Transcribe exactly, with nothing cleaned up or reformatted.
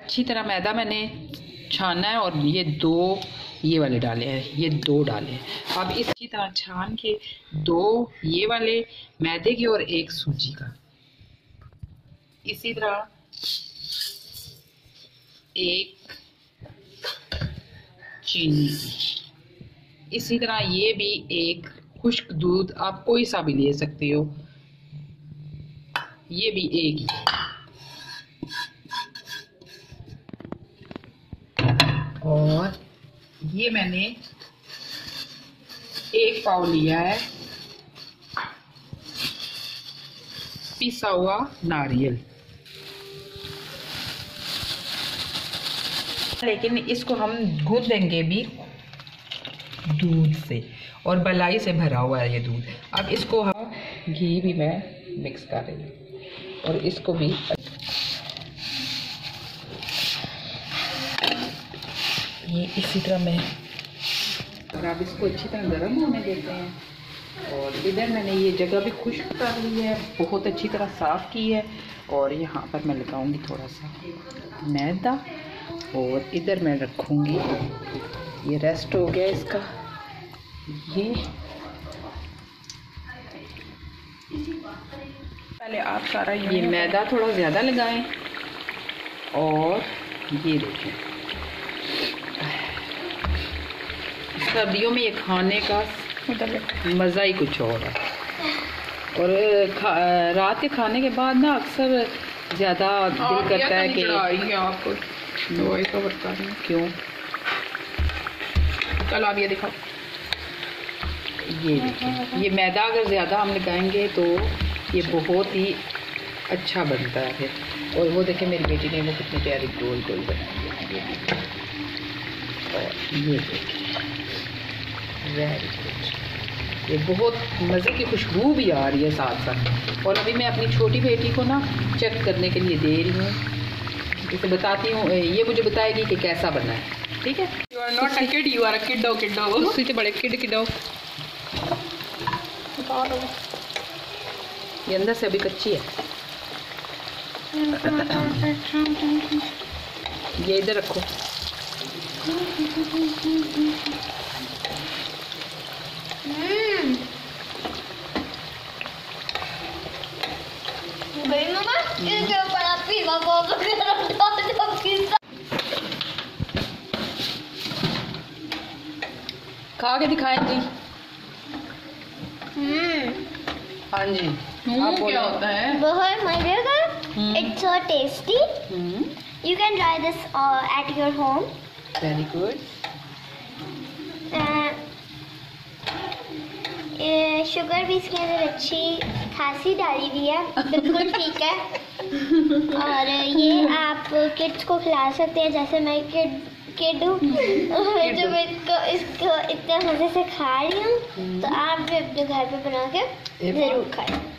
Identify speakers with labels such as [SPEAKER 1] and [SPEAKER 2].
[SPEAKER 1] अच्छी तरह मैदा मैंने छाना है और ये दो ये वाले डाले हैं, ये दो डाले हैं। अब इसी तरह छान के दो ये वाले मैदे के और एक सूजी का, इसी तरह एक चीनी, इसी तरह ये भी एक खुश्क दूध, आप कोई सा भी ले सकते हो, ये भी एक ही। और ये मैंने एक पाव लिया है पिसा हुआ नारियल, लेकिन इसको हम गूंदेंगे भी दूध से, और बलाई से भरा हुआ है ये दूध। अब इसको हम घी भी मैं मिक्स कर रही हूँ और इसको भी ये इसी तरह मैं, और अब इसको अच्छी तरह गर्म होने देते हैं। और इधर मैंने ये जगह भी खुश्क कर ली है, बहुत अच्छी तरह साफ़ की है। और यहाँ पर मैं लगाऊंगी थोड़ा सा मैदा, और इधर मैं रखूंगी, ये रेस्ट हो गया इसका, ये पहले आप सारा ये मैदा थोड़ा ज़्यादा लगाएं। और ये देखें, सर्दियों में ये खाने का मज़ा ही कुछ और है। और खा, रात के खाने के बाद ना अक्सर ज़्यादा दिल करता है कि आपको दवाई का बता रही हूँ क्यों। चलो आप ये दिखाओ, ये देखिए, ये मैदा अगर ज़्यादा हम लगाएंगे तो ये बहुत ही अच्छा बनता है फिर। और वो देखें मेरी बेटी ने वो कितने प्यारे गोल गोल बनाए हैं। और ये देखिए वेरी गुड, ये बहुत मज़े की खुशबू भी आ रही है साथ साथ। और अभी मैं अपनी छोटी बेटी को ना चेक करने के लिए दे रही हूँ, इसे बताती हूँ, ये मुझे बताएगी कि कैसा बना है। ठीक है, you are not a kid, you are a kiddo kiddo, उससे तो बड़े किड किडो। ये अंदर से अभी कच्ची है, ये इधर रखो। खा के दिखाएं जी। हाँ जी, आप क्या होता है?
[SPEAKER 2] बहुत मजे का, it's so tasty. You can try this uh, at your home.
[SPEAKER 1] Very good.
[SPEAKER 2] ये शुगर भी इसके अंदर अच्छी खासी डाली हुई है, बिल्कुल ठीक है। और ये आप किड्स को खिला सकते हैं, जैसे मैं किड किड हूँ जो मैं इसको इसको इतने मज़े से खा रही हूँ, तो आप भी अपने घर पे बना के ज़रूर खाएं।